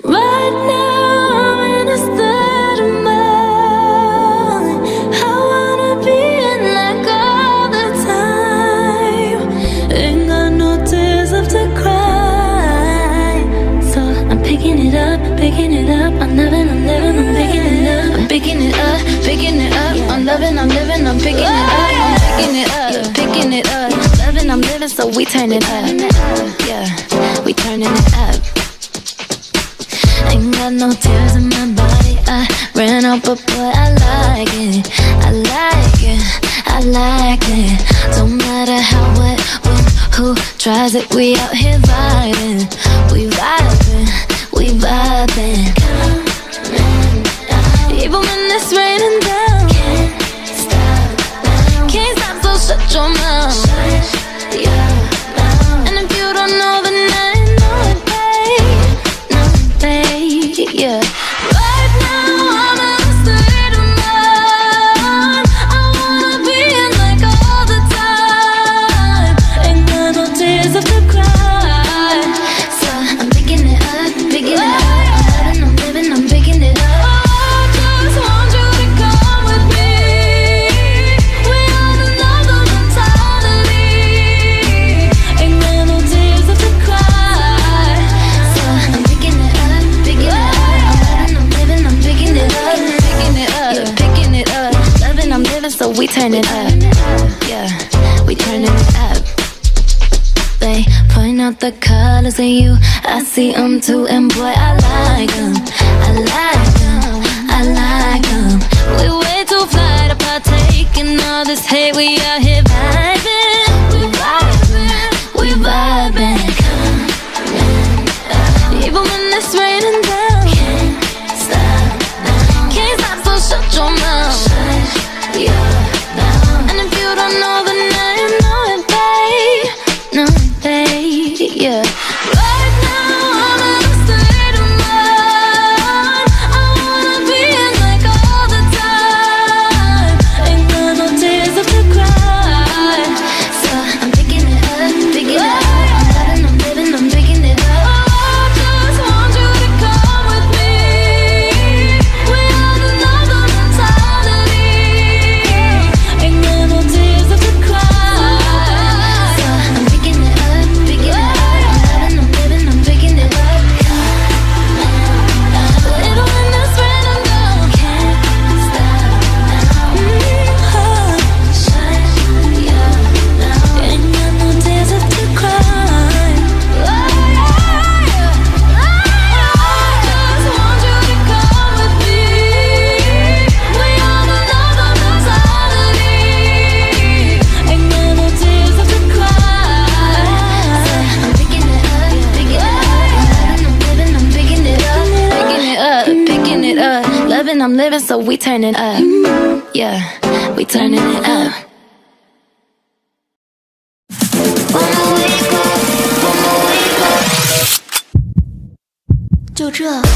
Right now I'm in a state of mind. I wanna be in like all the time. Ain't got no tears left to cry. So I'm picking it up, picking it up. I'm living, I'm living, I'm picking it up. I'm picking it up, picking it up. I'm loving, I'm living, I'm picking it up. I'm picking it up, picking it up. Loving, I'm living, so we turn it up. Yeah, we turning it up. Ain't got no tears in my body. I ran out, but boy, I like it. I like it, I like it. Don't matter how, what, when, who tries it. We out here vibing. We vibing, we vibing. Even when it's raining down, can't stop now. Can't stop, so shut your mouth. Shut your mouth. And if you don't know, then I know it, babe. No, babe, yeah. Right now I'm in a state of mind. I wanna be in like all the time. Ain't got no tears left to cry. So I'm picking it up, picking it up. I'm living, I'm picking it up. So we turn it up, yeah, we turning it up. They point out the colors in you, I see them too, and boy, I like them, I like them, I like them. We way too fly to partake in all this hate, we out here vibing, we vibing, we vibing. Even when it's raining down, can't stop, can't stop, so shut your mouth. Yeah, and if you don't know, then I know it, babe. No, babe, yeah. Right now I'm in a state of mind. I wanna be in like all the time. Ain't got no tears left to cry. So I'm picking it up, picking it up. I'm living, I'm picking it up. Oh, I just want you to come with me. We are another mentality. Ain't got no tears left to cry. So I'm picking it up, picking it up. I'm living, I'm picking it up. Little when this rain, I'm gone. Can't stop now. Shut your mouth. Ain't got no tears left to cry. I just want you to come with me. We on another mentality. Ain't got no tears left to cry. I'm picking it up, picking it up. I'm living, I'm picking it up, picking it up, picking it up. Loving, I'm living, so we turn it up. Yeah, we turning it up. One more week, 就这。